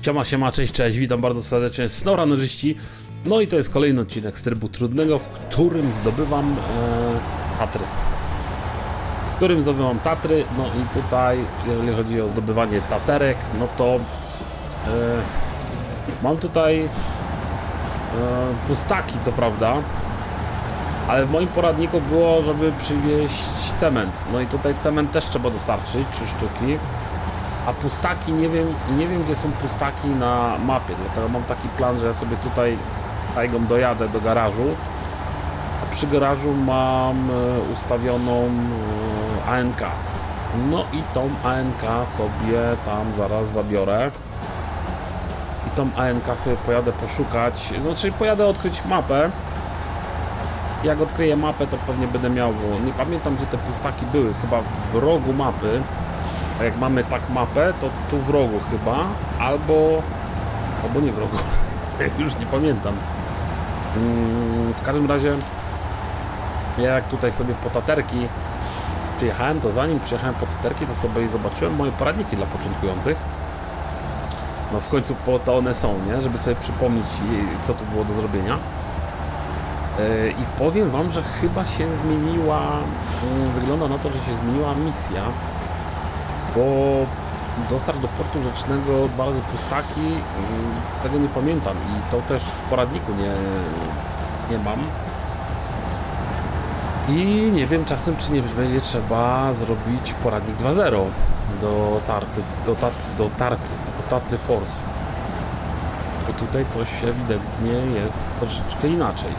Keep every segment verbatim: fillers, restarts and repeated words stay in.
Siema, siema, cześć, cześć, witam bardzo serdecznie, Snoranerzyści. No i to jest kolejny odcinek z trybu trudnego, w którym zdobywam e, Tatry. W którym zdobywam Tatry, no i tutaj, jeżeli chodzi o zdobywanie Taterek, no to e, mam tutaj e, pustaki, co prawda, ale w moim poradniku było, żeby przywieźć cement. No i tutaj cement też trzeba dostarczyć, trzy sztuki. A pustaki, nie wiem, nie wiem gdzie są pustaki na mapie, dlatego mam taki plan, że ja sobie tutaj tajgą dojadę do garażu, a przy garażu mam ustawioną A N K. No i tą A N K sobie tam zaraz zabiorę i tą A N K sobie pojadę poszukać, znaczy pojadę odkryć mapę. Jak odkryję mapę, to pewnie będę miał, nie pamiętam gdzie te pustaki były, chyba w rogu mapy. A jak mamy tak mapę, to tu w rogu chyba, albo, albo nie w rogu, już nie pamiętam. W każdym razie, ja jak tutaj sobie po taterki przyjechałem, to zanim przyjechałem po taterki, to sobie zobaczyłem moje poradniki dla początkujących. No w końcu po to one są, nie? Żeby sobie przypomnieć, co tu było do zrobienia. I powiem wam, że chyba się zmieniła, wygląda na to, że się zmieniła misja. Bo dostarcz do portu rzecznego dwa razy pustaki, tego nie pamiętam i to też w poradniku nie, nie mam. I nie wiem czasem, czy nie będzie trzeba zrobić poradnik dwa zero do tarty, do, tat, do tarty, do Tatry Force. Bo tutaj coś ewidentnie jest troszeczkę inaczej.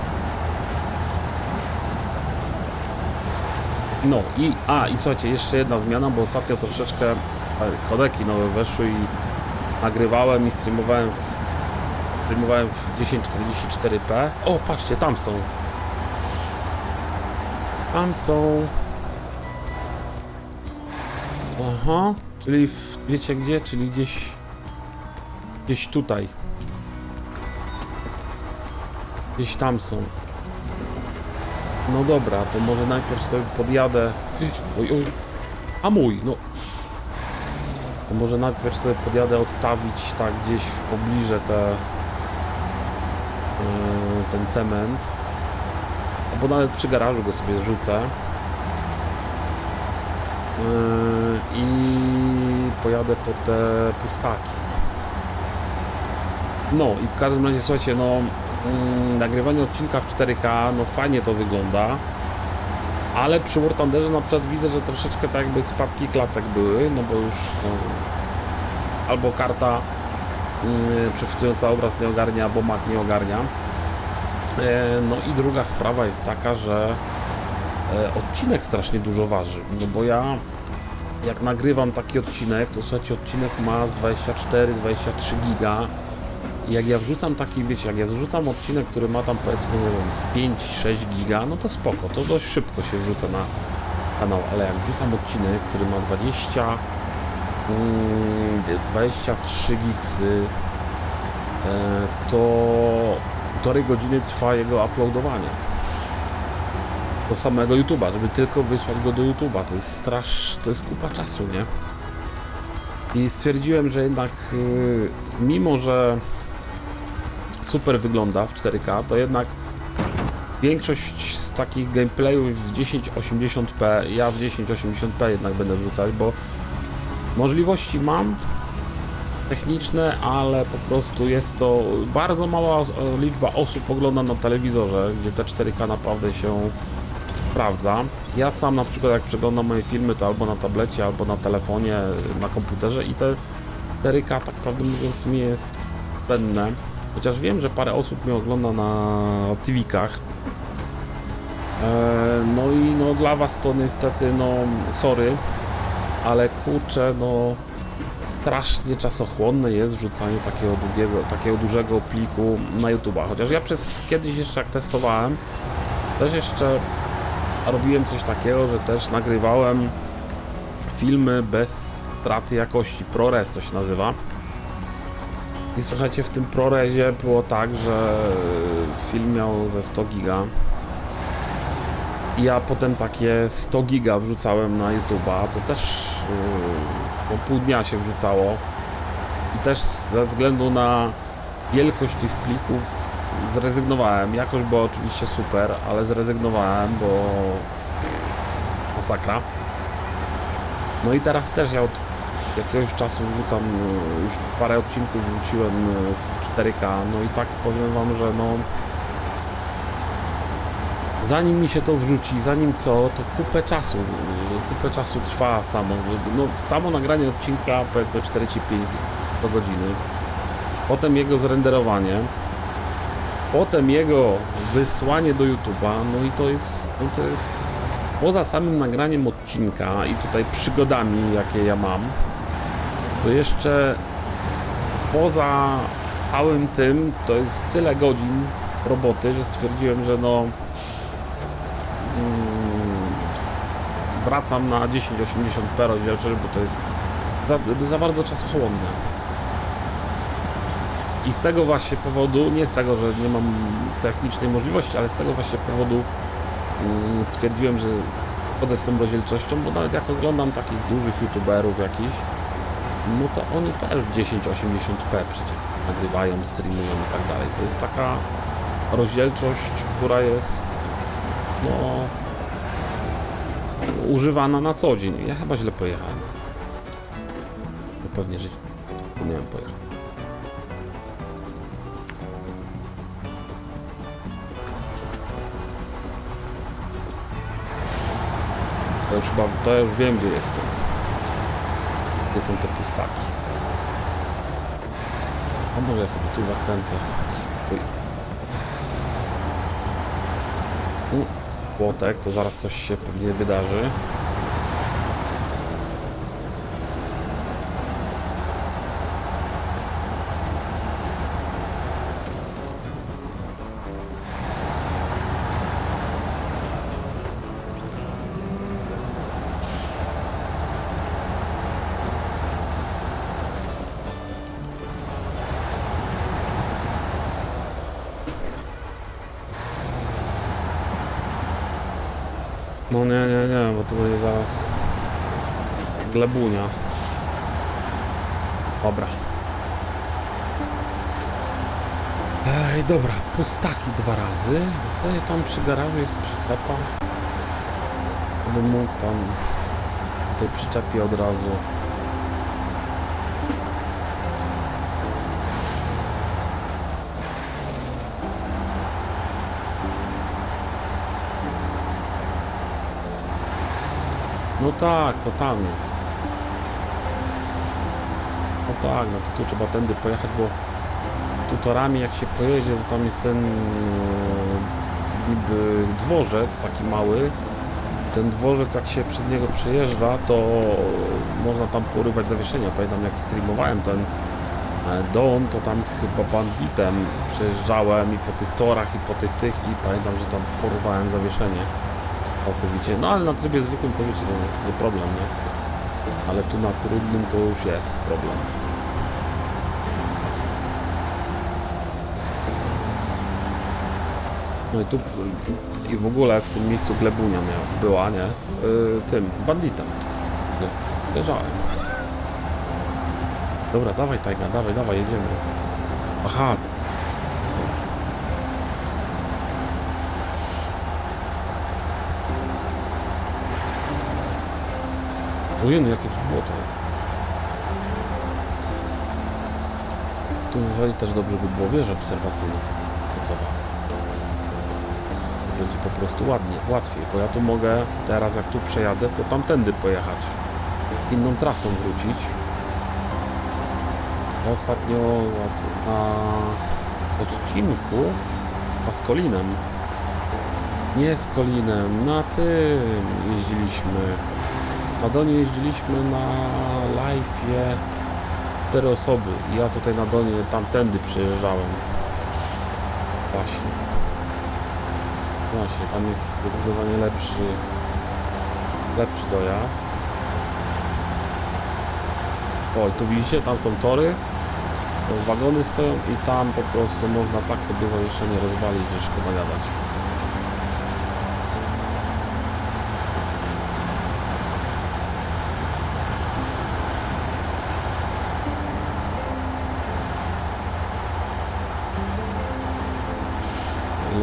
No i, a i słuchajcie, jeszcze jedna zmiana, bo ostatnio troszeczkę kodeki nowe weszły i nagrywałem i streamowałem w, streamowałem w tysiąc czterdzieści cztery p. O, patrzcie, tam są. Tam są. Aha, czyli w, wiecie gdzie? Czyli gdzieś, gdzieś tutaj. Gdzieś tam są. No dobra, to może najpierw sobie podjadę. Oj, oj. A mój, no. To może najpierw sobie podjadę odstawić tak gdzieś w pobliże te, yy, ten cement. Albo nawet przy garażu go sobie rzucę. Yy, I pojadę po te pustaki. No i w każdym razie słuchajcie, no. Mm, nagrywanie odcinka w cztery K, no fajnie to wygląda, ale przy War Thunderze na przykład widzę, że troszeczkę tak jakby spadki klatek były, no bo już no, albo karta yy, przechwytująca obraz nie ogarnia, albo Mac nie ogarnia. E, no i druga sprawa jest taka, że e, odcinek strasznie dużo waży, no bo ja jak nagrywam taki odcinek, to słuchajcie, odcinek ma z dwadzieścia cztery dwadzieścia trzy giga. I jak ja wrzucam taki, wiecie, jak ja wrzucam odcinek, który ma tam powiedzmy, nie wiem, z pięć sześć giga, no to spoko, to dość szybko się wrzuca na kanał, ale jak wrzucam odcinek, który ma dwadzieścia, dwadzieścia trzy gigsy, to półtorej godziny trwa jego uploadowanie do samego YouTube'a, żeby tylko wysłać go do YouTube'a, to jest strasz, to jest kupa czasu, nie? I stwierdziłem, że jednak mimo, że super wygląda w cztery K, to jednak większość z takich gameplayów w tysiąc osiemdziesiąt p, ja w tysiąc osiemdziesiąt p jednak będę wrzucać, bo możliwości mam techniczne, ale po prostu jest to bardzo mała liczba osób ogląda na telewizorze, gdzie te cztery K naprawdę się sprawdza. Ja sam na przykład jak przeglądam moje filmy, to albo na tablecie, albo na telefonie, na komputerze i te cztery K tak prawdę mówiąc mi jest zbędne. Chociaż wiem, że parę osób mnie ogląda na T V-kach. Eee, no i no dla was to niestety, no sorry, ale kurczę, no strasznie czasochłonne jest wrzucanie takiego długiego, takiego dużego pliku na YouTube'a. Chociaż ja przez kiedyś jeszcze jak testowałem, też jeszcze robiłem coś takiego, że też nagrywałem filmy bez straty jakości, ProRes to się nazywa. I słuchajcie, w tym ProResie było tak, że film miał ze sto giga i ja potem takie sto giga wrzucałem na YouTube'a, to też yy, po pół dnia się wrzucało I też ze względu na wielkość tych plików zrezygnowałem. Jakość była oczywiście super, ale zrezygnowałem, bo masakra. No i teraz też ja od jakiegoś czasu wrzucam, już parę odcinków wrzuciłem w cztery K, no i tak powiem wam, że no zanim mi się to wrzuci, zanim co, to kupę czasu, kupę czasu trwa samo, no samo nagranie odcinka powiedzmy cztery czy pięć do godziny, potem jego zrenderowanie, potem jego wysłanie do YouTube'a, no i to jest, no to jest poza samym nagraniem odcinka i tutaj przygodami, jakie ja mam, to jeszcze poza całym tym to jest tyle godzin roboty, że stwierdziłem, że no mm, wracam na tysiąc osiemdziesiąt p rozdzielczość, bo to jest za, za bardzo czasochłonne. I z tego właśnie powodu, nie z tego, że nie mam technicznej możliwości, ale z tego właśnie powodu mm, stwierdziłem, że chodzę z tą rozdzielczością, bo nawet jak oglądam takich dużych youtuberów jakichś, no to oni też w tysiąc osiemdziesiąt p przecież nagrywają, streamują i tak dalej. To jest taka rozdzielczość, która jest no używana na co dzień. Ja chyba źle pojechałem. No pewnie, że nie wiem, pojechać. To już chyba, to ja już wiem, gdzie jestem. Gdzie są te pustaki. A może ja sobie tu zakręcę. Uj. U, płotek, to zaraz coś się pewnie wydarzy. No nie, nie, nie, bo to będzie zaraz glebunia. Dobra. Ej, dobra, pustaki dwa razy. W zasadzie tam przy garażu jest przyczepa. Bym mógł tam tej przyczepie od razu. No tak, to tam jest. No tak, no to tu trzeba tędy pojechać, bo tu torami jak się pojedzie, to tam jest ten niby dworzec taki mały. Ten dworzec jak się przez niego przejeżdża, to można tam porywać zawieszenia. Pamiętam jak streamowałem ten Don, to tam chyba banditem przejeżdżałem i po tych torach i po tych tych i pamiętam, że tam porywałem zawieszenie. Całkowicie. No ale na trybie zwykłym to wiecie, to nie problem, nie? Ale tu na trudnym to już jest problem. No i tu i w ogóle w tym miejscu glebunia miała, była, nie? Yy, tym, banditem. Leżałem. Dobra, dawaj Tajga, dawaj, dawaj, jedziemy. Aha. Ojej, jakie to było to. Tu w zasadzie też dobrze by było wieża obserwacyjna. Będzie po prostu ładnie, łatwiej, bo ja tu mogę teraz jak tu przejadę, to tamtędy pojechać. Inną trasą wrócić. Ja ostatnio na odcinku a z Kolinem. Nie z Kolinem, na tym jeździliśmy. Na Donie jeździliśmy na live'ie cztery osoby i ja tutaj na Donie tamtędy przejeżdżałem. Właśnie. Właśnie, tam jest zdecydowanie lepszy lepszy dojazd. O, tu widzicie, tam są tory, wagony stoją i tam po prostu można tak sobie zawieszenie rozwalić, że szkoda gadać.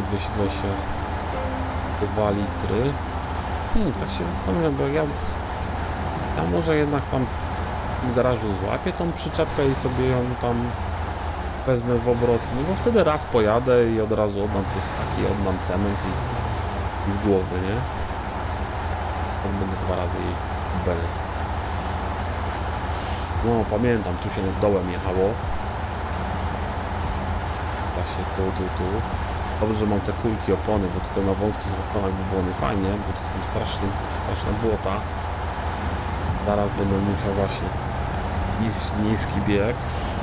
dwieście dwadzieścia dwa litry. Hmm, tak się zastanawiam, bo ja, ja może jednak tam w garażu złapię tą przyczepę i sobie ją tam wezmę w obrót, no bo wtedy raz pojadę i od razu oddam pustaki, oddam cement i, i z głowy, nie? Tak będę dwa razy jej bez. No pamiętam, tu się dołem jechało. Właśnie tu, tu, tu. Dobrze, że mam te kulki opony, bo tutaj na wąskich oponach by było nie fajnie, bo to są strasznie, straszne błota. Zaraz będę musiał właśnie nis, niski bieg.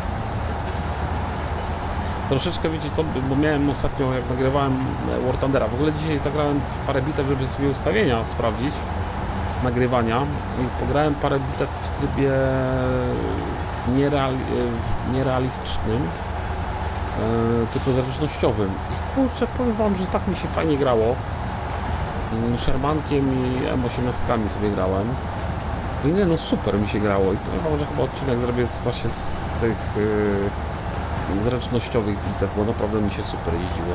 Troszeczkę, wiecie co, bo miałem ostatnio, jak nagrywałem War Thundera, w ogóle dzisiaj zagrałem parę bitew, żeby sobie ustawienia sprawdzić, nagrywania, i pograłem parę bitew w trybie niereal, nierealistycznym, tylko zręcznościowym. I kurczę, powiem wam, że tak mi się fajnie grało. Shermankiem i M osiemnaście sobie grałem. I nie, no super mi się grało i powiem wam, że chyba odcinek zrobię z, właśnie z tych yy, zręcznościowych bitew, bo naprawdę mi się super jeździło.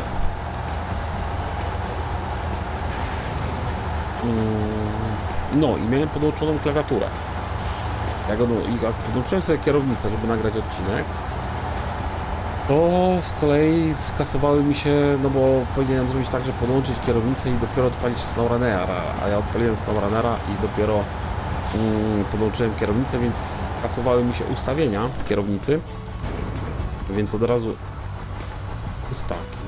Yy, no i miałem podłączoną klawiaturę. Jak, no, jak podłączyłem sobie kierownicę, żeby nagrać odcinek, to z kolei skasowały mi się, no bo powinienem zrobić tak, że podłączyć kierownicę i dopiero odpalić SnowRunnera, a ja odpaliłem SnowRunnera i dopiero mm, podłączyłem kierownicę, więc skasowały mi się ustawienia kierownicy, więc od razu pustaki,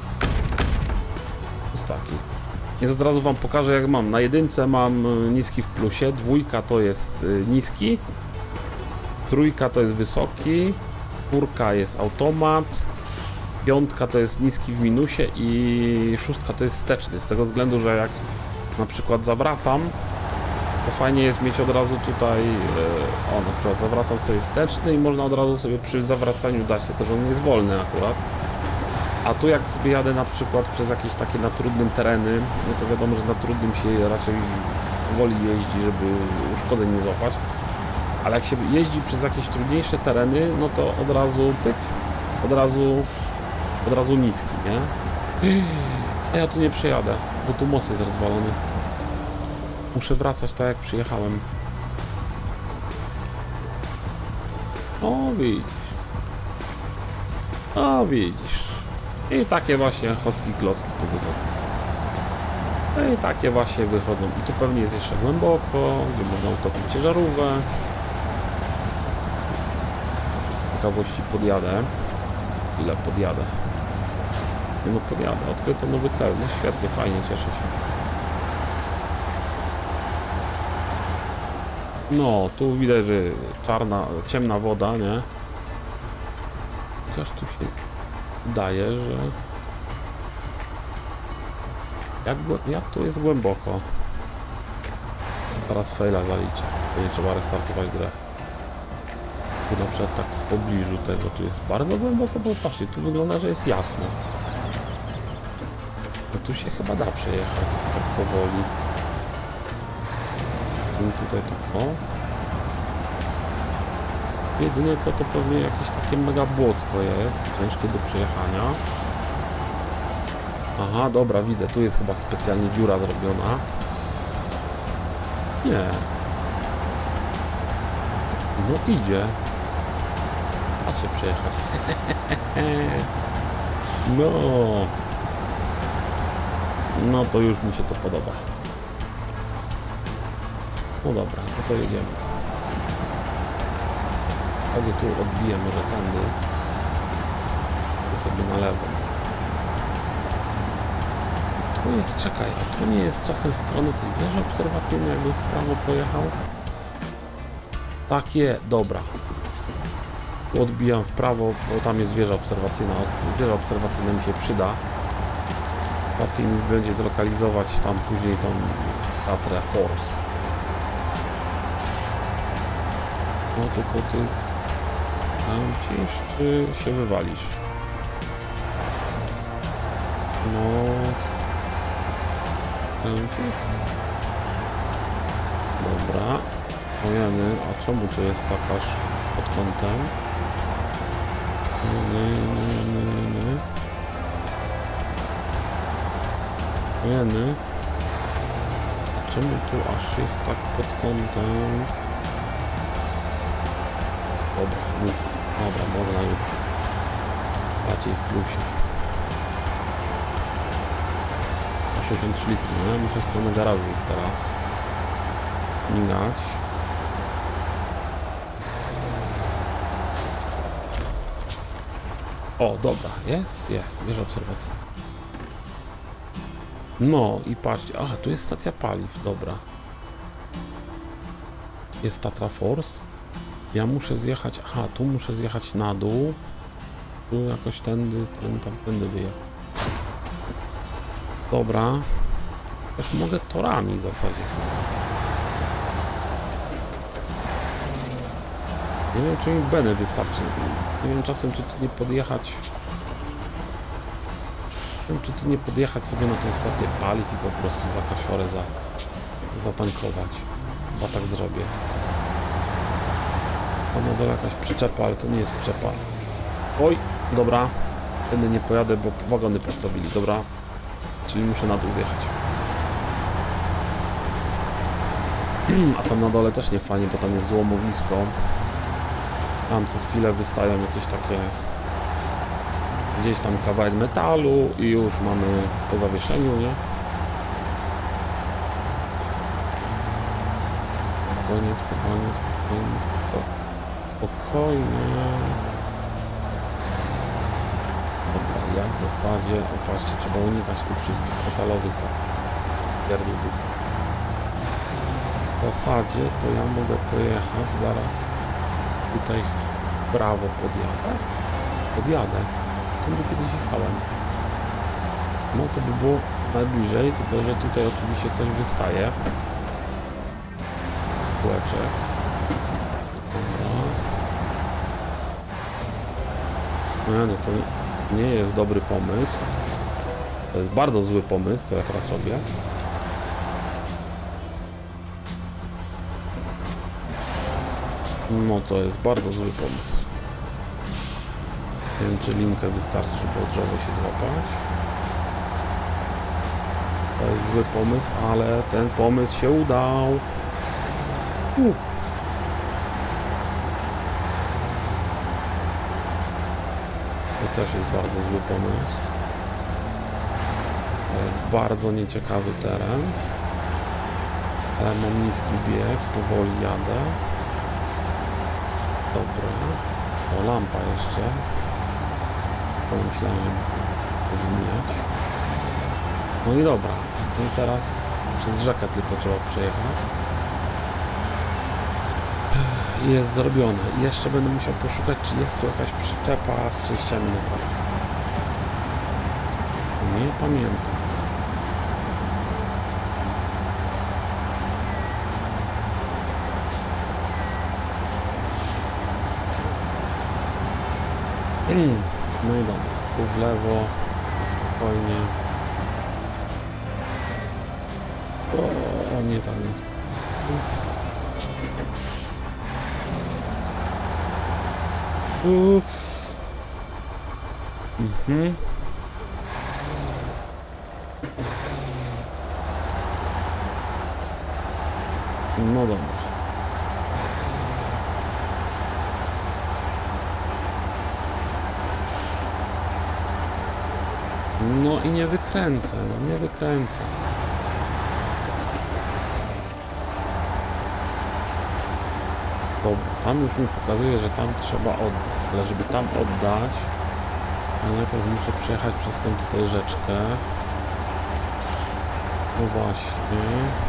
pustaki. Więc od razu wam pokażę, jak mam. Na jedynce mam niski w plusie, dwójka to jest niski, trójka to jest wysoki, czwórka jest automat, piątka to jest niski w minusie i szóstka to jest wsteczny, z tego względu, że jak na przykład zawracam, to fajnie jest mieć od razu tutaj, o na przykład zawracam sobie wsteczny i można od razu sobie przy zawracaniu dać, tylko że on jest wolny akurat. A tu jak sobie jadę na przykład przez jakieś takie na trudnym tereny, no to wiadomo, że na trudnym się raczej woli jeździ, żeby uszkodzeń nie złapać. Ale jak się jeździ przez jakieś trudniejsze tereny, no to od razu pyk, od razu, od razu niski, nie? A ja tu nie przejadę, bo tu most jest rozwalony. Muszę wracać tak jak przyjechałem. O, widzisz. O, widzisz. I takie właśnie chocki klocki tu wychodzą. No i takie właśnie wychodzą. I tu pewnie jest jeszcze głęboko, gdzie można utopić ciężarówkę. Ciekawości podjadę. Ile podjadę? Nie no podjadę. Odkryto nowy cel. No świetnie, fajnie, cieszę się. No, tu widać, że czarna, ciemna woda, nie? Chociaż tu się daje, że... Jak, jak tu jest głęboko? Teraz faila zaliczę. Nie trzeba restartować grę. Tu na przykład tak w pobliżu tego, tu jest bardzo głęboko, bo patrzcie, tu wygląda, że jest jasno. No tu się chyba da przejechać tak powoli. I tutaj tak o. Jedyne co to pewnie jakieś takie mega błocko jest, ciężkie do przejechania. Aha, dobra, widzę, tu jest chyba specjalnie dziura zrobiona. Nie. No idzie. Da się przejechać. No. No to już mi się to podoba. No dobra, no to jedziemy. Chodź tu odbiję może tędy. Tu sobie na lewo. Tu jest, czekaj, a tu nie jest czasem w stronę tej wieży obserwacyjnej, jakby w prawo pojechał? Takie, dobra. Tu odbijam w prawo, bo tam jest wieża obserwacyjna. Wieża obserwacyjna mi się przyda. Łatwiej mi będzie zlokalizować tam później tą Tatrę Force. No tylko ty skręcisz, czy się wywalisz? No... Skręcisz? Dobra. Ojeny, a czemu to jest takaż pod kątem? Nie, nie, nie, nie, nie. Jeny. Czemu tu aż jest tak pod kątem? Dobra, już. Dobra, można już. Bardziej w plusie. sześćdziesiąt trzy litry, nie? Muszę w stronę garażu już teraz migać. O, dobra, jest, jest, wieża obserwacyjna. No i patrzcie, aha, tu jest stacja paliw, dobra. Jest Tatra Force. Ja muszę zjechać, aha, tu muszę zjechać na dół. Tu jakoś tędy, ten tam tędy wyjechać. Dobra. Też mogę torami w zasadzie. Nie wiem, czy mi beny wystarczy. Nie wiem czasem, czy tu nie podjechać. Nie wiem, czy tu nie podjechać sobie na tę stację paliw i po prostu za kasiorę za, zatankować. Chyba tak zrobię. Tam na dole jakaś przyczepa, ale to nie jest przyczepa. Oj, dobra. Tędy nie pojadę, bo wagony postawili, dobra. Czyli muszę na dół zjechać. A tam na dole też nie fajnie, bo tam jest złomowisko. Tam co chwilę wystają jakieś takie... Gdzieś tam kawałek metalu i już mamy po zawieszeniu, nie? Spokojnie, spokojnie, spokojnie, spokojnie. Spokojnie. Dobra, jak w zasadzie, opatrzcie, trzeba unikać tych wszystkich metalowych tak pierdół dystanów. W zasadzie to ja mogę pojechać zaraz tutaj w prawo podjadę. Podjadę. Tędy kiedyś jechałem. No to by było najbliżej, tylko że tutaj oczywiście coś wystaje. Kółeczek. Dobra. No, no to nie jest dobry pomysł. To jest bardzo zły pomysł, co ja teraz robię. No to jest bardzo zły pomysł. Nie wiem, czy linkę wystarczy, żeby o drzewo się złapać. To jest zły pomysł, ale ten pomysł się udał. Uff. To też jest bardzo zły pomysł. To jest bardzo nieciekawy teren. Ale mam niski bieg, powoli jadę. Dobra. O, lampa jeszcze. Pomyślałem, żeby zmieniać. No i dobra. No i teraz przez rzekę tylko trzeba przejechać. I jest zrobione. I jeszcze będę musiał poszukać, czy jest tu jakaś przyczepa z częściami naprawczych. Nie pamiętam. Mm. No i dobra, tu w lewo, spokojnie. O, nie tam jest. Ups. Mhm. No dobra. No i nie wykręcę, no nie wykręcę. Dobra, tam już mi pokazuje, że tam trzeba oddać, ale żeby tam oddać, to najpierw muszę przejechać przez tą tutaj rzeczkę. No właśnie.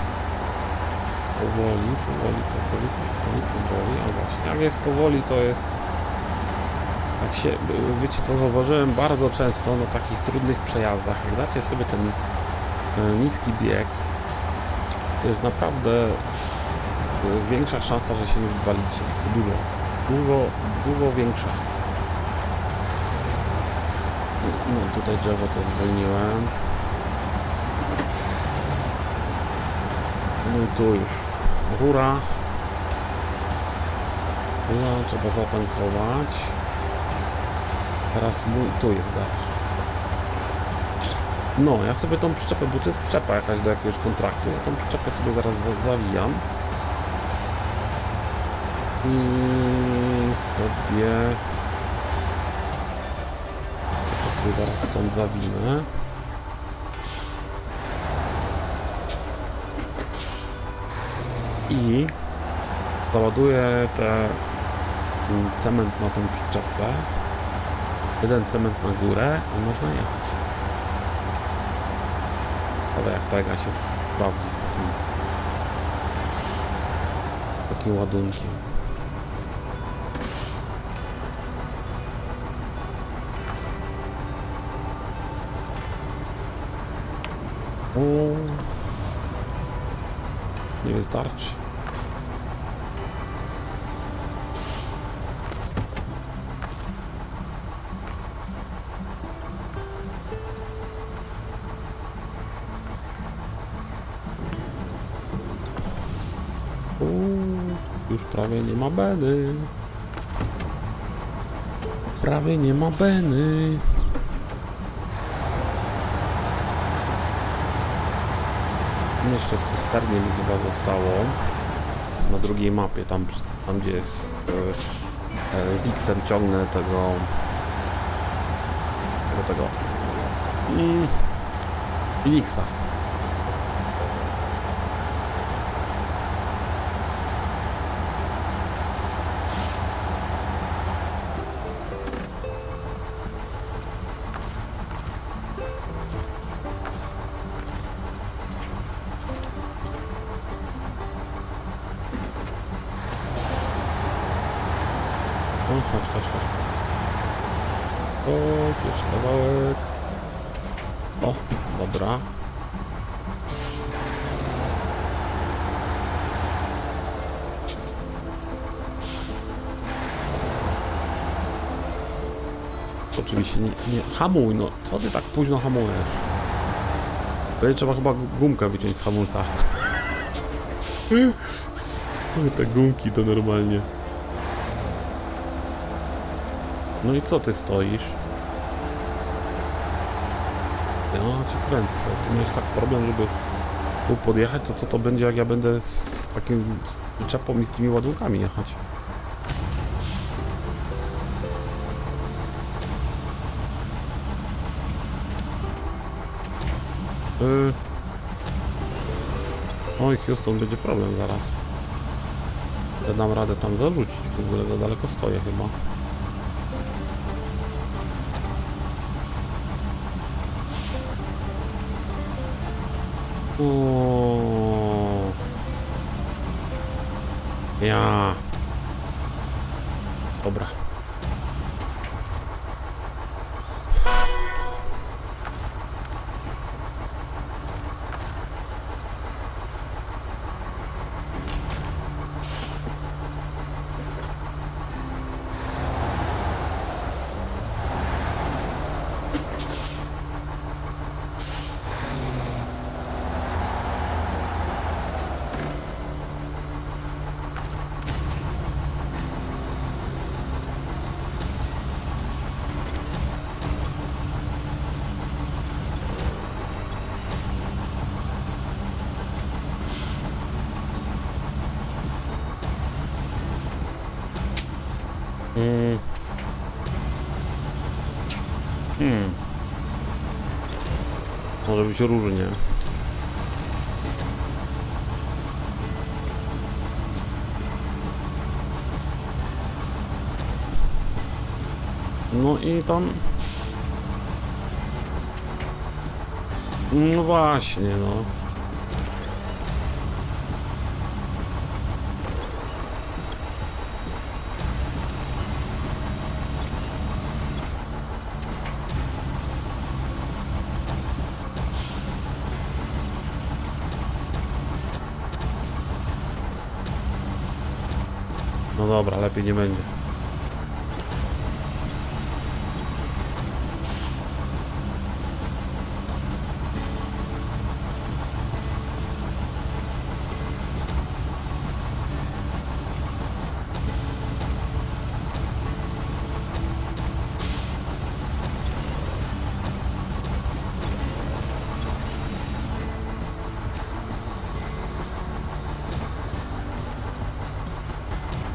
Powoli, powoli, powoli, powoli, powoli, a właśnie, jak jest powoli, to jest... Jak się, wiecie co, zauważyłem bardzo często na takich trudnych przejazdach, jak dacie sobie ten e, niski bieg, to jest naprawdę e, większa szansa, że się nie wywalicie. Dużo, dużo, dużo większa. No tutaj drzewo to zwolniłem. No i tu już rura. Rura trzeba zatankować. Teraz mój, tu jest garaż. No, ja sobie tą przyczepę, bo to jest przyczepa jakaś do jakiegoś kontraktu, ja tą przyczepę sobie zaraz za zawijam. I sobie... To sobie zaraz stąd zawinę. I załaduję te cement na tą przyczepę. Jeden cement na górę i można jechać. Ale jak tego się sprawdzi z takim takim ładunkiem. O, nie wystarczy. Już prawie nie ma beny. Prawie nie ma beny. Jeszcze w cysternie mi chyba zostało. Na drugiej mapie, tam, tam gdzie jest e, z X-em ciągnę tego tego tego mm, X-a. Chodź, chodź, chodź, chodź. O, jeszcze kawałek. O, dobra. Oczywiście nie, nie, hamuj, no co ty tak późno hamujesz? Będzie trzeba chyba gumkę wyciąć z hamulca. Te gumki to normalnie. No i co ty stoisz? Ja cię kręcę, to ty miałeś tak problem, żeby tu podjechać, to co to będzie, jak ja będę z takim czepą i z tymi ładunkami jechać? Yy. Oj, Houston, będzie problem zaraz. Ja dam radę tam zarzucić, w ogóle za daleko stoję chyba. O. Ja. Dobra. Hmm. Hmm. Może być różnie. No i tam... No właśnie, no. No dobra, lepiej nie będzie.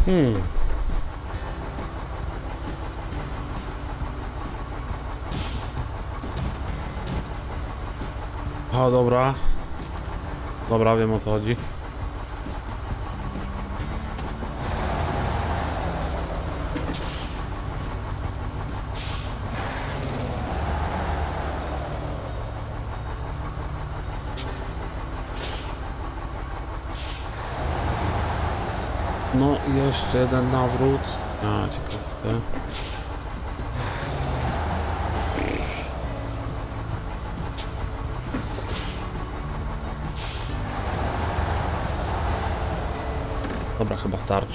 Hmm. O, dobra. Dobra, wiem o co chodzi. No i jeszcze jeden nawrót. A, ciekawste. Dobra, chyba starczy.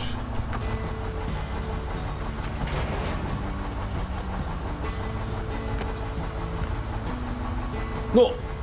No!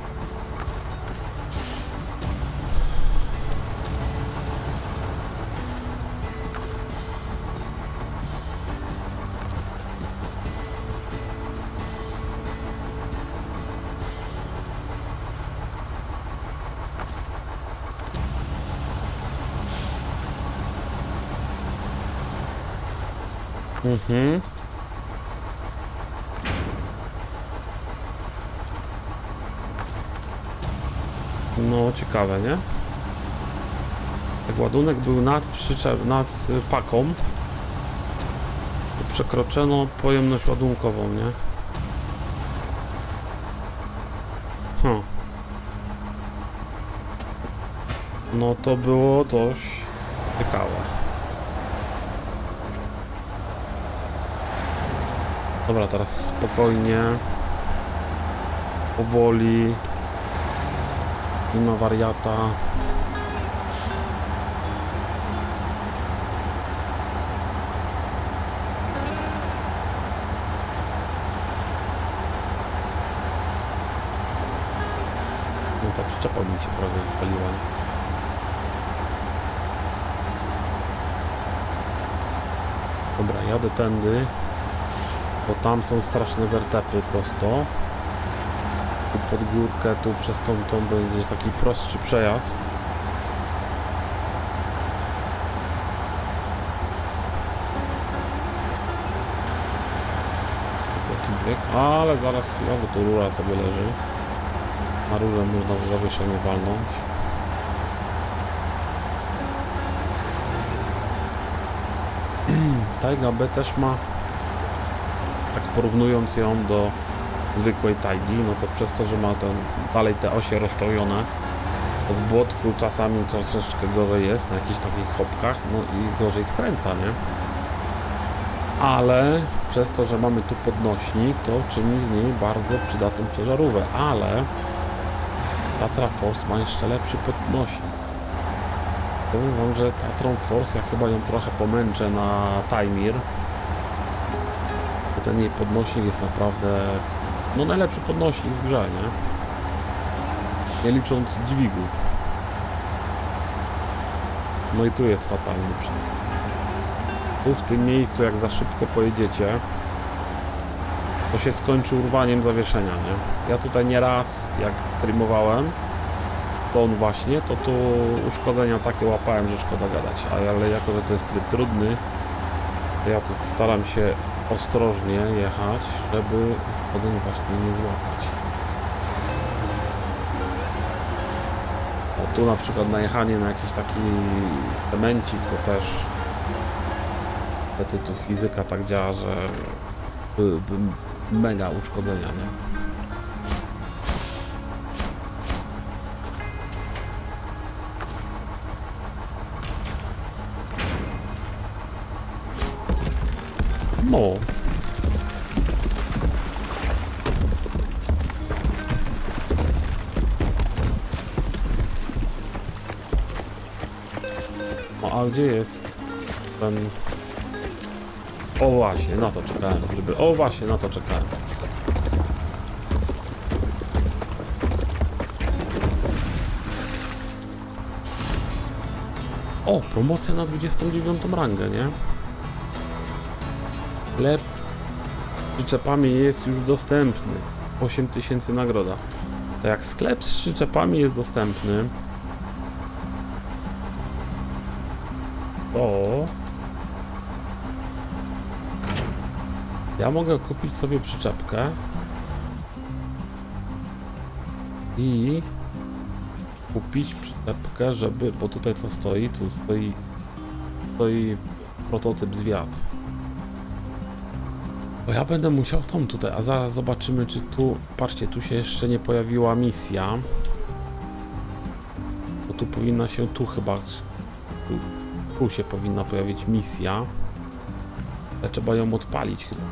Mhm. No, ciekawe, nie? Jak ładunek był nad przyczep, nad paką, to przekroczono pojemność ładunkową, nie? Hm. No to było dość ciekawe. Dobra, teraz spokojnie, powoli, nie ma wariata. No ta przyczepa mi się prawie wypaliła. Dobra, jadę tędy. Bo tam są straszne wertepy prosto. Tu pod górkę, tu przez tą, tą będzie taki prostszy przejazd. Wysoki bieg, ale zaraz chwilę, bo tu rura sobie leży. Na rurę można w zawieszenie walnąć. Taiga B też ma, tak porównując ją do zwykłej Taigi, no to przez to, że ma ten, dalej te osie rozkrojone, to w błotku czasami troszeczkę gorzej jest, na jakichś takich chopkach, no i gorzej skręca, nie? Ale przez to, że mamy tu podnośnik, to czyni z niej bardzo przydatną ciężarówkę, ale Tatra Force ma jeszcze lepszy podnośnik. Powiem wam, że Tatrą Force ja chyba ją trochę pomęczę na Taimir. Bo ten jej podnośnik jest naprawdę, no, najlepszy podnośnik w grze, nie? Nie licząc dźwigu. No i tu jest fatalny przykład. Tu w tym miejscu, jak za szybko pojedziecie, to się skończy urwaniem zawieszenia, nie? Ja tutaj nieraz, jak streamowałem to on właśnie, to tu uszkodzenia takie łapałem, że szkoda gadać, ale jako, że to jest tryb trudny, to ja tu staram się ostrożnie jechać, żeby uszkodzeń właśnie nie złapać. O, tu na przykład najechanie na jakiś taki cemencik to też niestety tu fizyka tak działa, że by, by mega uszkodzenia, nie? No. O, a gdzie jest ten... O właśnie, na to czekałem, żeby... O właśnie, na to czekałem. O, promocja na dwudziestą dziewiątą rangę, nie? Lep z przyczepami jest już dostępny. osiem tysięcy nagroda. To jak sklep z przyczepami jest dostępny, to Ja mogę kupić sobie przyczepkę i kupić przyczepkę, żeby, bo tutaj co stoi? Tu stoi, stoi prototyp zwiat. Bo ja będę musiał tą tutaj, a zaraz zobaczymy, czy tu, patrzcie, tu się jeszcze nie pojawiła misja. Bo tu powinna się, tu chyba, tu, tu się powinna pojawić misja. Ale trzeba ją odpalić chyba.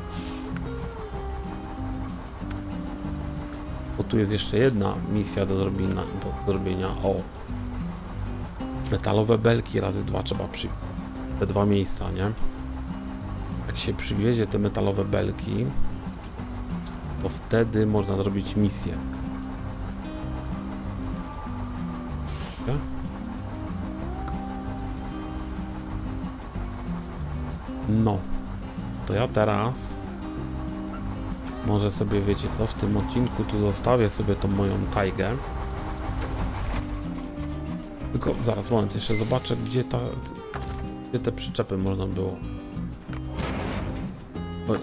Bo tu jest jeszcze jedna misja do zrobienia, do zrobienia. O! Metalowe belki razy dwa trzeba przy... te dwa miejsca, nie? Jak się przywiezie te metalowe belki, to wtedy można zrobić misję. Okay. No. To ja teraz może sobie, wiecie co, w tym odcinku tu zostawię sobie tą moją tajgę. Tylko zaraz, moment, jeszcze zobaczę, gdzie ta, gdzie te przyczepy można było. Oj,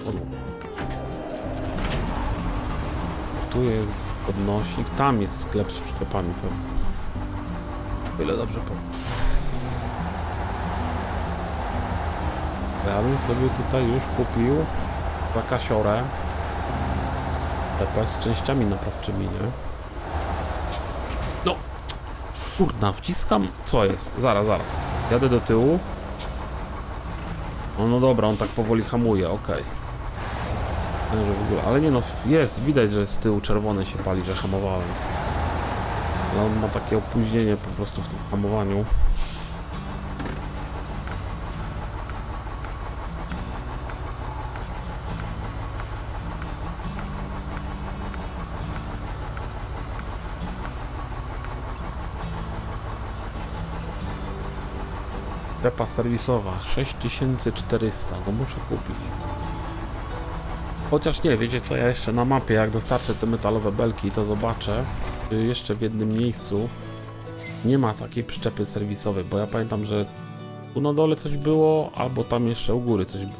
tu jest podnośnik, tam jest sklep z przyczepami pewnie. Tyle dobrze powiem. Ja bym sobie tutaj już kupił za kasiorę z częściami naprawczymi, nie? No! Kurna, wciskam... Co jest? Zaraz, zaraz. Jadę do tyłu. No, no dobra, on tak powoli hamuje, okej. Okay. Ale nie no, jest, widać, że z tyłu czerwone się pali, że hamowałem. Ale on ma takie opóźnienie po prostu w tym hamowaniu. Strefa serwisowa sześć tysięcy czterysta, no muszę kupić. Chociaż nie, wiecie co, ja jeszcze na mapie, jak dostarczę te metalowe belki, to zobaczę, czy jeszcze w jednym miejscu nie ma takiej przyczepy serwisowej, bo ja pamiętam, że tu na dole coś było, albo tam jeszcze u góry coś było.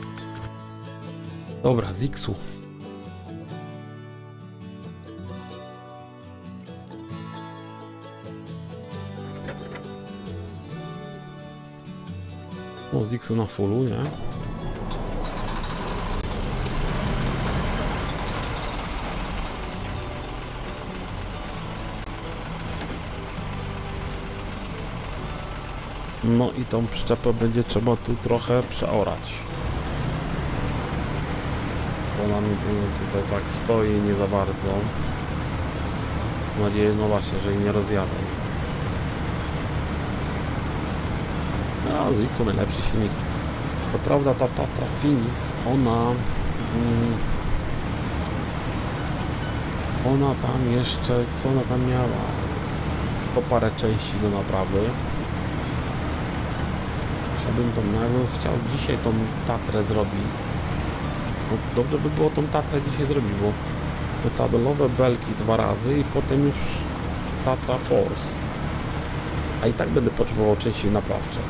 Dobra, z X-u. O, z X-u na fullu, nie? No i tą przyczepę będzie trzeba tu trochę przeorać. Ona mi tutaj tak stoi nie za bardzo. Mam nadzieję, no właśnie, że jej nie rozjadę. A z X-u najlepszy silnik. To prawda, ta Tatra Phoenix, ona... Mm, ona tam jeszcze... Co ona tam miała? Po parę części do naprawy. Chciałbym tą... No, jakbym chciał dzisiaj tą Tatrę zrobić. No, dobrze by było tą Tatrę dzisiaj zrobić, bo metalowe belki dwa razy i potem już Tatra Force. A i tak będę potrzebował części naprawcze.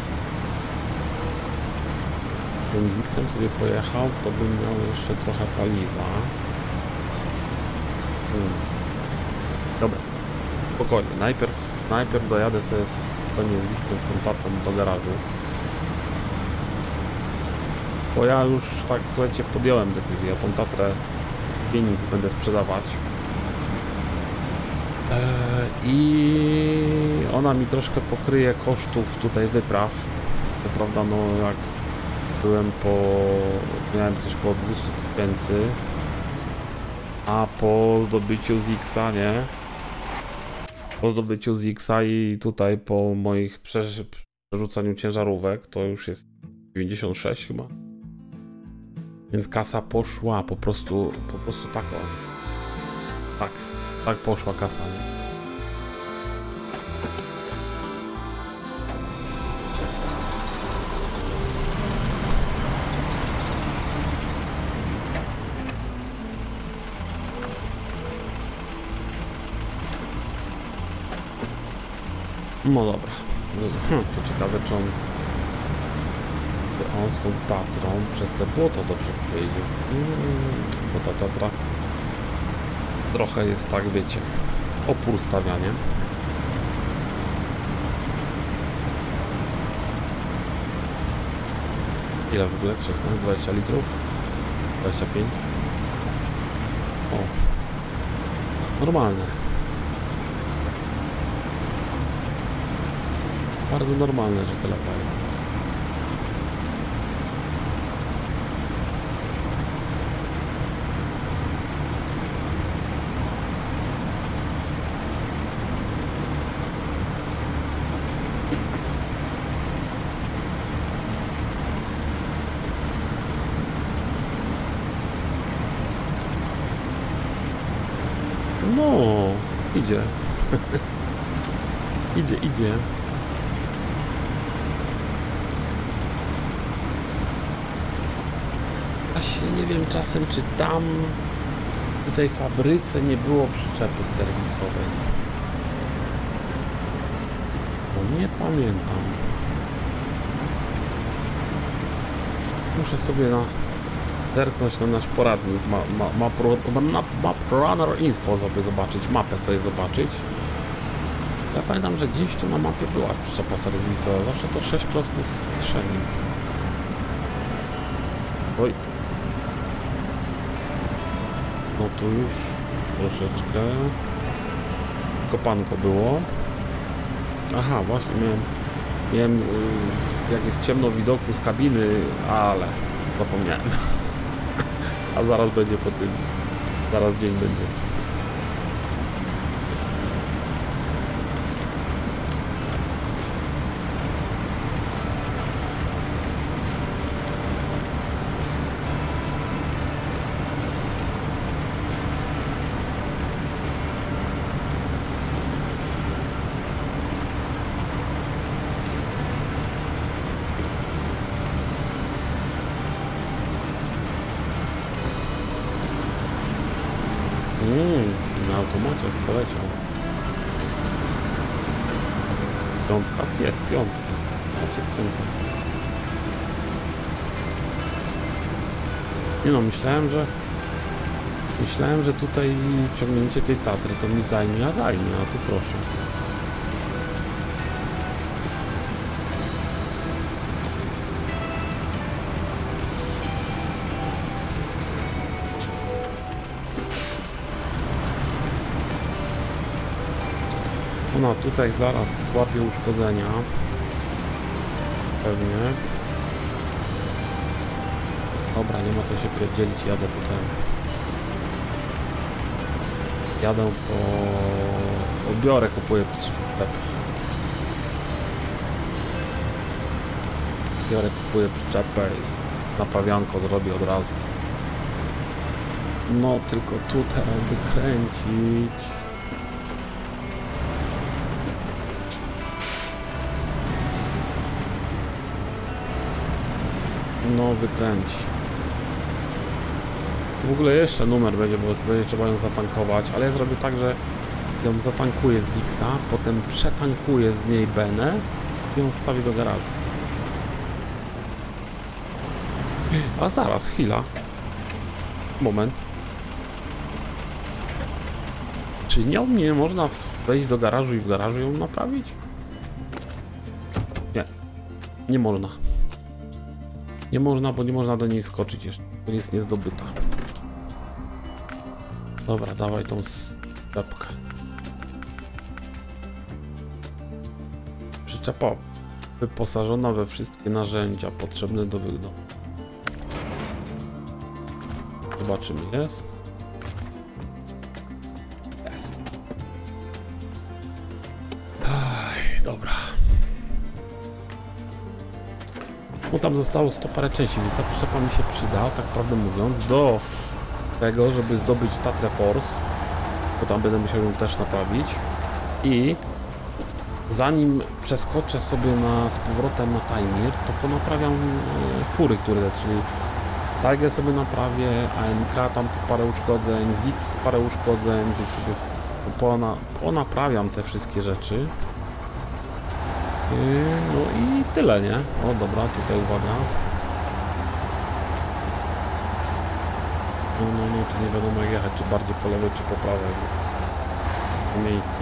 Gdybym z X-em sobie pojechał, to bym miał jeszcze trochę paliwa. Hmm. Dobra, spokojnie. Najpierw, najpierw dojadę sobie spokojnie z X-em, z tą Tatrą do garażu. Bo ja już tak, słuchajcie, podjąłem decyzję. Tą Tatrę Phoenix będę sprzedawać. Eee, I ona mi troszkę pokryje kosztów tutaj wypraw. Co prawda, no jak byłem po... miałem coś około dwieście tysięcy, a po zdobyciu z X-a, nie? Po zdobyciu z X-a i tutaj po moich przerzucaniu ciężarówek to już jest dziewięćdziesiąt sześć chyba. Więc kasa poszła po prostu, po prostu tak o. Tak, tak poszła kasa, nie? No dobra, hmm, to ciekawe, czy on, on z tą Tatrą przez te błoto dobrze przejdzie. Mm, bo ta Tatra trochę jest, tak wiecie, opór stawianie. Ile w ogóle? szesnaście, dwadzieścia litrów? dwadzieścia pięć? O. Normalne. Bardzo normalne, że tyle pali. No, idzie. idzie, idzie. Właśnie nie wiem czasem, czy tam w tej fabryce nie było przyczepy serwisowej. Bo nie pamiętam. Muszę sobie na zerknąć na nasz poradnik, ma, ma, ma, pro, map, map Runner Info sobie zobaczyć, mapę sobie zobaczyć. Ja pamiętam, że gdzieś tu na mapie była przyczepa serwisowa, zawsze to sześć klocków w kieszeni. Oj. No tu już troszeczkę kopanko było. Aha, właśnie miałem, miałem jak jest ciemno widoku z kabiny, ale zapomniałem. A zaraz będzie po tym, zaraz dzień będzie. Mm, na automacie poleciał. Piątka? Jest piątka. Ja cię kręcę. Nie no, myślałem, że myślałem, że tutaj ciągnięcie tej Tatry to mi zajmie, a zajmie, a tu proszę. Ona tutaj zaraz złapie uszkodzenia. Pewnie. Dobra, nie ma co się pierdzielić, jadę tutaj. Jadę po... Odbiorę, kupuję przyczepę. Biorę, kupuję przyczepę i naprawianko zrobię od razu. No, tylko tu teraz wykręcić. No, wykręci. W ogóle jeszcze numer będzie, bo będzie trzeba ją zatankować, ale ja zrobię tak, że ją zatankuję z Zixa, potem przetankuję z niej Benę i ją wstawię do garażu. A zaraz, chwila. Moment. Czy nią nie można wejść do garażu i w garażu ją naprawić? Nie. Nie można. Nie można, bo nie można do niej skoczyć jeszcze. To jest niezdobyta. Dobra, dawaj tą przyczepkę. Przyczepa wyposażona we wszystkie narzędzia potrzebne do wyglądu. Zobaczymy, jest. Jest. Aj, dobra. No tam zostało sto parę części, więc ta przyczepa mi się przyda, tak prawdę mówiąc, do tego, żeby zdobyć Tatrę Force, bo tam będę musiał ją też naprawić. I zanim przeskoczę sobie na, z powrotem na Taimir, to ponaprawiam e, fury, które, czyli Taigę sobie naprawię, A M K tam parę uszkodzeń, Zix parę uszkodzeń, więc sobie pona, ponaprawiam te wszystkie rzeczy. No i tyle, nie? O dobra, tutaj uwaga. No, no, no, to nie wiadomo jak jechać, czy bardziej po lewej, czy po prawej. Miejsce.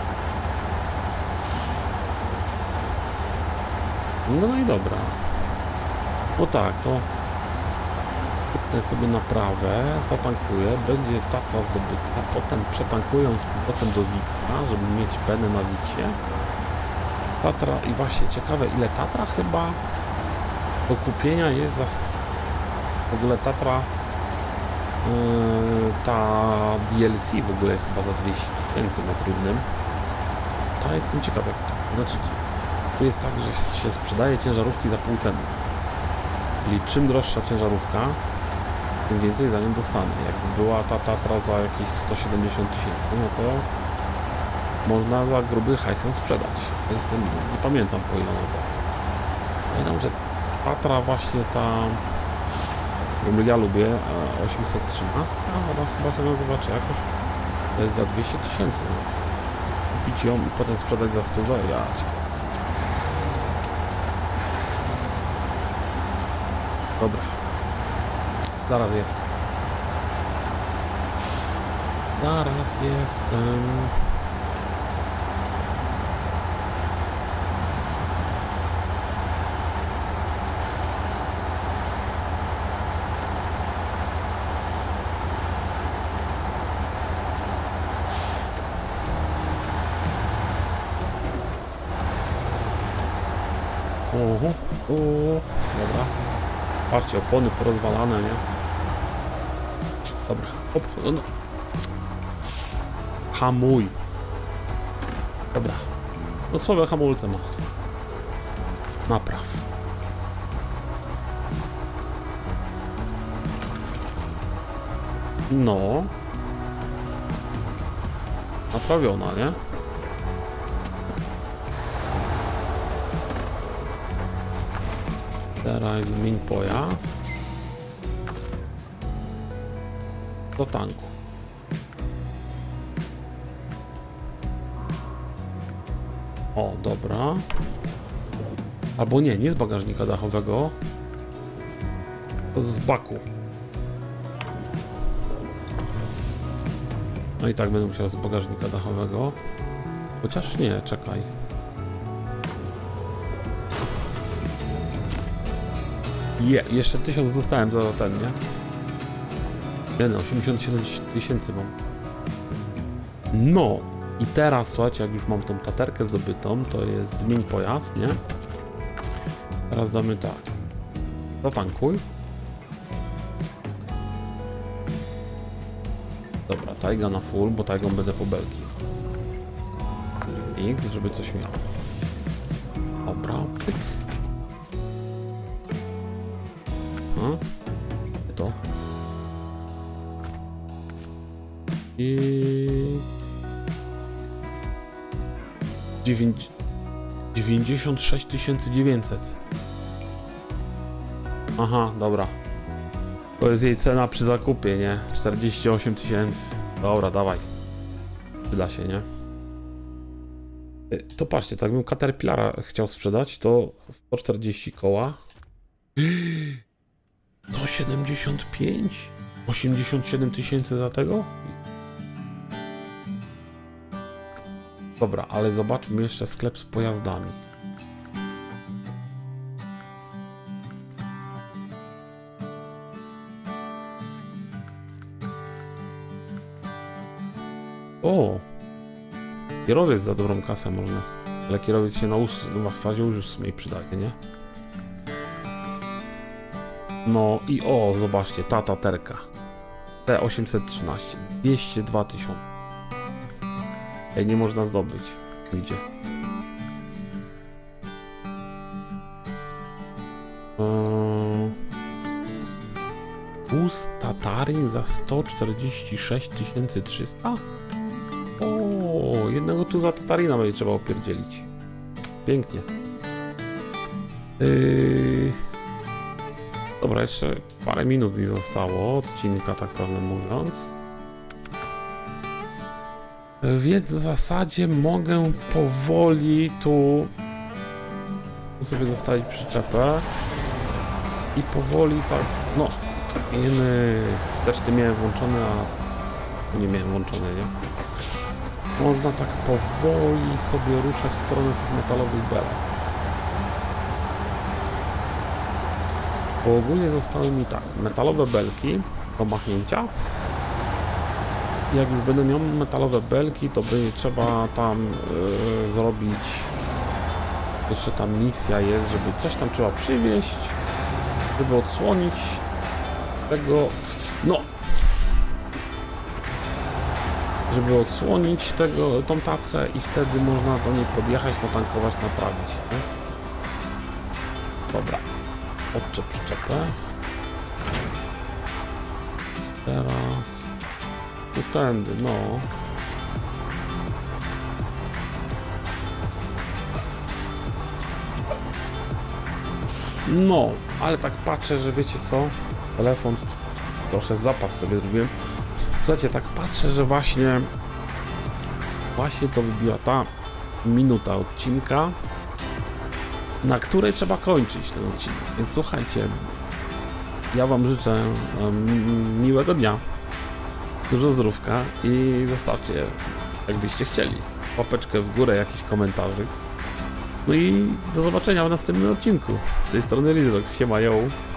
No, no i dobra. No tak, to kupnę sobie naprawę, zatankuję, będzie Tatra zdobyta, potem przetankuję z powrotem do Zixa, żeby mieć penę na Zixie. Tatra i właśnie ciekawe ile Tatra chyba do kupienia jest za... W ogóle Tatra yy, ta D L C w ogóle jest chyba za dwieście tysięcy na trudnym. Ta jestem ciekaw jak to, znaczy tu jest tak, że się sprzedaje ciężarówki za pół ceny. Czyli czym droższa ciężarówka, tym więcej za nią dostanę. Jakby była ta Tatra za jakieś sto siedemdziesiąt tysięcy, no to można za gruby hajs ją sprzedać. Jestem, nie pamiętam po ile ona była. Pamiętam, że Tatra właśnie ta, którą ja lubię, osiemset trzynaście, ona chyba się nazywa, czy jakoś, to jest za dwieście tysięcy. No. Kupić ją i potem sprzedać za stówę, ja ciekawe. Dobra. Zaraz jestem. Zaraz jestem. Oho, o, dobra. Patrzcie, opony porozwalane, nie? Dobra, hop, no. Hamuj. Dobra. No słabe hamulce ma. Napraw. No. Naprawiona, nie? Teraz zmień pojazd do tanku. O, dobra. Albo nie, nie z bagażnika dachowego, to z baku. No i tak będę musiał z bagażnika dachowego. Chociaż nie, czekaj. Je, jeszcze tysiąc dostałem za ten, nie? Nie no, osiemdziesiąt siedem tysięcy mam. No i teraz, słuchajcie, jak już mam tą taterkę zdobytą, to jest zmień pojazd, nie? Teraz damy tak. Zatankuj. Dobra, tajga na full, bo tajgą będę po belki. X, żeby coś miało. Dobra, pyk. No. To. I... dziewięćdziesiąt sześć tysięcy dziewięćset. Aha, dobra. To jest jej cena przy zakupie, nie? czterdzieści osiem tysięcy. Dobra, dawaj. Przyda się, nie? To patrzcie, tak bym Caterpillara chciał sprzedać, to sto czterdzieści koła. sto siedemdziesiąt pięć? osiemdziesiąt siedem tysięcy za tego? Dobra, ale zobaczmy jeszcze sklep z pojazdami. O! Kierowiec za dobrą kasę można, ale kierowiec się na, us na fazie użytku mniej przydaje, nie? No i o, zobaczcie, ta taterka. T osiemset trzynaście, dwieście dwa tysiące. Ej, nie można zdobyć. Gdzie? Eee... Bus Tatarin za sto czterdzieści sześć tysięcy trzysta? O, jednego tu za Tatarina będzie trzeba opierdzielić. Pięknie. Yy... Dobra, jeszcze parę minut mi zostało odcinka, tak prawdę mówiąc. Więc w zasadzie mogę powoli tu sobie zostawić przyczepę i powoli tak, no Jeny, wsteczny miałem włączony, a nie miałem włączone, nie? Można tak powoli sobie ruszać w stronę tych metalowych belek. Bo ogólnie zostały mi tak, metalowe belki do machnięcia. Jak już będę miał metalowe belki, to będzie trzeba tam yy, zrobić, jeszcze tam misja jest, żeby coś tam trzeba przywieźć, żeby odsłonić tego, no, żeby odsłonić tego, tą Tatrę i wtedy można do niej podjechać, natankować, naprawić. Nie? Dobra, odczep przyczepę. Teraz tu tędy, no. No, ale tak patrzę, że wiecie co? Telefon, trochę zapas sobie zrobiłem. Słuchajcie, tak patrzę, że właśnie właśnie to wybiła ta minuta odcinka, na której trzeba kończyć ten odcinek. Więc słuchajcie, ja wam życzę um, miłego dnia, dużo zdrówka i zostawcie, jakbyście chcieli, łapeczkę w górę, jakiś komentarzyk. No i do zobaczenia w następnym odcinku. Z tej strony Lizrox, siema, yo.